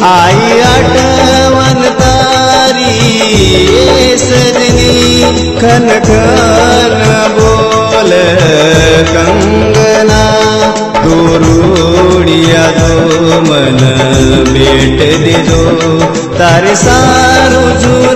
आई आठवन तारी सजनी खन खन बोल कंगना तू रूड़िया दो मन बेट दे दो तारे सारू